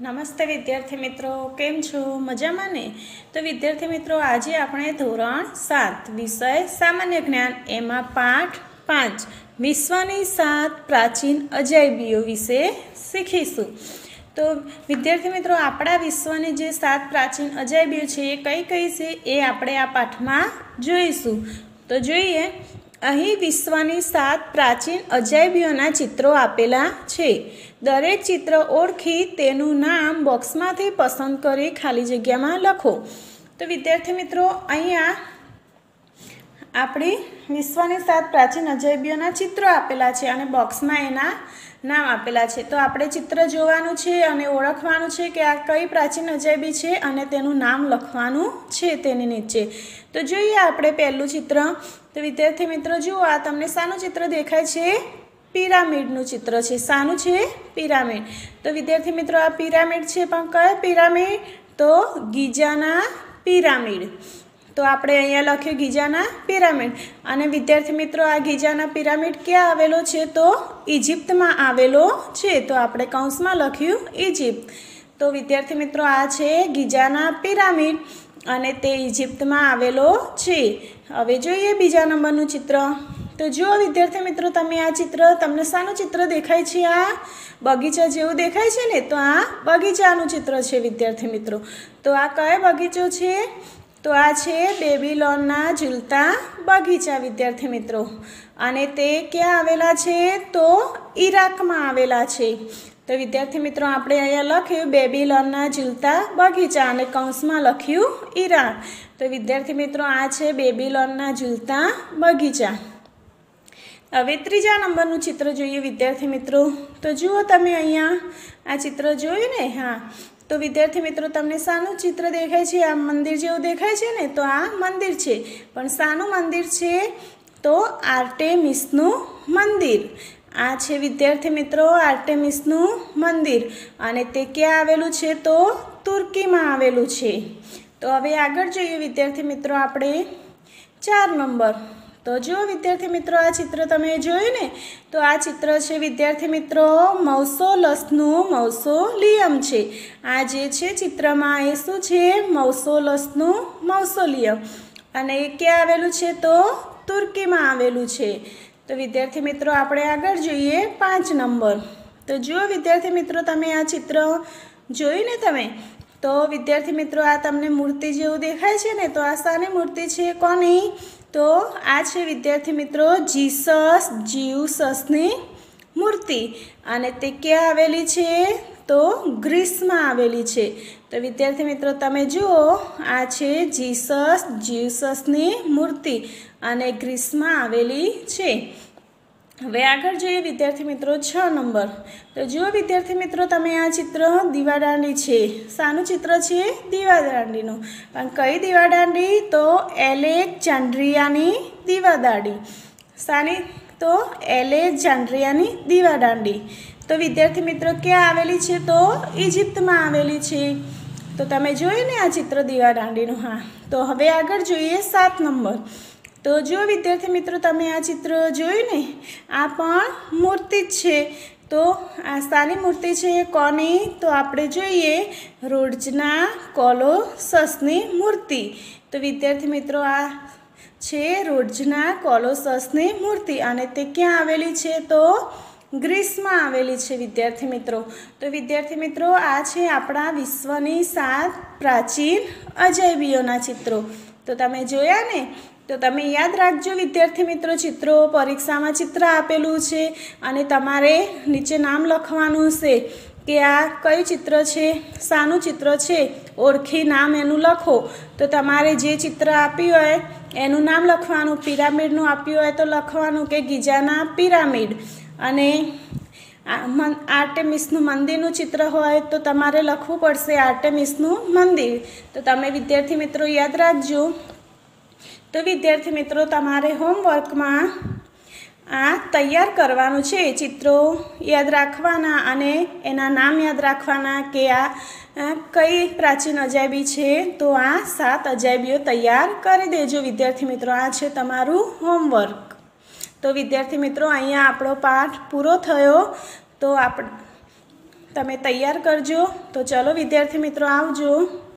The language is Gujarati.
નમસ્તે વિદ્યાર્થી મિત્રો, કેમ છો? મજામાં ને? તો વિદ્યાર્થી મિત્રો, આજે આપણે ધોરણ 7 વિષય સામાન્ય જ્ઞાન એમાં પાઠ 5 વિશ્વની 7 પ્રાચીન અજાયબીઓ વિશે શીખીશું. તો વિદ્યાર્થી મિત્રો, આપણા વિશ્વની જે 7 પ્રાચીન અજાયબીઓ છે એ કઈ કઈ છે એ આપણે આ પાઠમાં જોઈશું. તો જોઈએ, અહીં વિશ્વની 7 પ્રાચીન અજાયબીઓના ચિત્રો આપેલા છે. દરેક ચિત્ર ઓળખી તેનું નામ બોક્સમાંથી પસંદ કરી ખાલી જગ્યામાં લખો. તો વિદ્યાર્થી મિત્રો, અહીંયા આપણી વિશ્વની 7 પ્રાચીન અજાયબીઓના ચિત્રો આપેલા છે અને બોક્સમાં એના નામ આપેલા છે. તો આપણે ચિત્ર જોવાનું છે અને ઓળખવાનું છે કે આ કઈ પ્રાચીન અજાયબી છે અને તેનું નામ લખવાનું છે તેની નીચે. તો જોઈએ આપણે પહેલું ચિત્ર. તો વિદ્યાર્થી મિત્રો જુઓ, આ તમને શાનું ચિત્ર દેખાય છે? પિરામિડનું ચિત્ર છે. શાનું છે? પિરામિડ. તો વિદ્યાર્થી મિત્રો, આ પિરામિડ છે, પણ કયો પિરામિડ? તો ગીઝાના પિરામિડ. તો આપણે અહીંયા લખ્યું ગીઝાના પિરામિડ. અને વિદ્યાર્થી મિત્રો, આ ગીઝાના પિરામિડ ક્યાં આવેલો છે? તો ઇજિપ્તમાં આવેલો છે. તો આપણે કૌંસમાં લખ્યું ઇજિપ્ત. તો વિદ્યાર્થી મિત્રો, આ છે ગીઝાના પિરામિડ અને તે ઇજિપ્તમાં આવેલો છે. હવે જોઈએ બીજા નંબરનું ચિત્ર. તો જુઓ વિદ્યાર્થી મિત્રો, તમે આ ચિત્ર, તમને શાનું ચિત્ર દેખાય છે? આ બગીચા જેવું દેખાય છે ને? તો આ બગીચાનું ચિત્ર છે વિદ્યાર્થી મિત્રો. તો આ કયો બગીચો છે? તો આ છે બેબીલોનના ઝૂલતા બગીચા વિદ્યાર્થી મિત્રો. અને તે ક્યાં આવેલા છે? તો ઈરાકમાં આવેલા છે. તો વિદ્યાર્થી મિત્રો, આપણે અહીંયા લખ્યું બેબીલોનના ઝૂલતા બગીચા અને કૌંસમાં લખ્યું ઈરાક. તો વિદ્યાર્થી મિત્રો, આ છે બેબીલોનના ઝૂલતા બગીચા. હવે ત્રીજા નંબરનું ચિત્ર જોઈએ વિદ્યાર્થી મિત્રો. તો જુઓ, તમે અહીંયા આ ચિત્ર જોયું ને? હા. તો વિદ્યાર્થી મિત્રો, તમને શાનું ચિત્ર દેખાય છે? આ મંદિર જેવું દેખાય છે ને? તો આ મંદિર છે, પણ શાનું મંદિર છે? તો આર્ટેમિસનું મંદિર. આ છે વિદ્યાર્થી મિત્રો આર્ટેમિસનું મંદિર અને તે ક્યાં આવેલું છે? તો તુર્કીમાં આવેલું છે. તો હવે આગળ જોઈએ વિદ્યાર્થી મિત્રો, આપણે 4 નંબર. તો જો વિદ્યાર્થી મિત્રો, આ ચિત્ર તમે જોયું ને? તો આ ચિત્ર છે વિદ્યાર્થી મિત્રો મૌસોલસનું મૌસોલિયમ છે. આ જે છે ચિત્રમાં એ શું છે? મૌસોલસનું મૌસોલિયમ. અને એ ક્યાં આવેલું છે? તો તુર્કીમાં આવેલું છે. તો વિદ્યાર્થી મિત્રો, આપણે આગળ જોઈએ 5 નંબર. તો જુઓ વિદ્યાર્થી મિત્રો, તમે આ ચિત્ર જોયું ને તમે? તો વિદ્યાર્થી મિત્રો, આ તમને મૂર્તિ જેવું દેખાય છે ને? તો આ શાની મૂર્તિ છે? કોની? તો આ છે વિદ્યાર્થી મિત્રો જીસસની મૂર્તિ. અને તે ક્યાં આવેલી છે? તો ગ્રીસમાં આવેલી છે. તો વિદ્યાર્થી મિત્રો, તમે જુઓ, આ છે જીસસની મૂર્તિ અને ગ્રીસમાં આવેલી છે. હવે આગળ જોઈએ વિદ્યાર્થી મિત્રો 6 નંબર. તો જુઓ વિદ્યાર્થી મિત્રો, તમે આ ચિત્ર દીવાદાંડી છે. શાનું ચિત્ર છે? દીવાદાંડીનું. પણ કઈ દીવાદાંડી? તો એલેક્ઝાન્ડ્રિયાની દીવાદાંડી. શાની? તો એલેક્ઝાન્ડ્રિયાની દીવાદાંડી. તો વિદ્યાર્થી મિત્રો, ક્યાં આવેલી છે? તો ઇજિપ્તમાં આવેલી છે. તો તમે જોયું ને આ ચિત્ર દીવાદાંડીનું? હા. તો હવે આગળ જોઈએ 7 નંબર. તો જો વિદ્યાર્થી મિત્રો, તમે આ ચિત્ર જોયું ને? આ પણ મૂર્તિ જ છે. તો આ શાની મૂર્તિ છે? કોની? તો આપણે જોઈએ રોડ્સના કોલોસસની મૂર્તિ. તો વિદ્યાર્થી મિત્રો, આ છે રોડ્સના કોલોસસની મૂર્તિ અને તે ક્યાં આવેલી છે? તો ગ્રીસમાં આવેલી છે વિદ્યાર્થી મિત્રો. તો વિદ્યાર્થી મિત્રો, આ છે આપણા વિશ્વની 7 પ્રાચીન અજાયબીઓના ચિત્રો. તો તમે જોયા ને? તો તમે યાદ રાખજો વિદ્યાર્થી મિત્રો, ચિત્રો પરીક્ષામાં ચિત્ર આપેલું છે અને તમારે નીચે નામ લખવાનું છે કે આ કયું ચિત્ર છે, શાનું ચિત્ર છે, ઓળખી નામ એનું લખો. તો તમારે જે ચિત્ર આપ્યું હોય એનું નામ લખવાનું. પિરામિડનું આપ્યું હોય તો લખવાનું કે ગીઝાના પિરામિડ. અને આર્ટેમિસનું મંદિરનું ચિત્ર હોય તો તમારે લખવું પડશે આર્ટેમિસનું મંદિર. તો તમે વિદ્યાર્થી મિત્રો યાદ રાખજો. તો વિદ્યાર્થી મિત્રો, તમારે હોમવર્કમાં આ તૈયાર કરવાનું છે. ચિત્રો યાદ રાખવાના અને એના નામ યાદ રાખવાના કે આ કઈ પ્રાચીન અજાયબી છે. તો આ 7 અજાયબીઓ તૈયાર કરી દેજો વિદ્યાર્થી મિત્રો. આ છે તમારું હોમવર્ક. તો વિદ્યાર્થી મિત્રો, અહીંયા આપણો પાઠ પૂરો થયો. તો તમે તૈયાર કરજો. તો ચલો વિદ્યાર્થી મિત્રો, આવજો.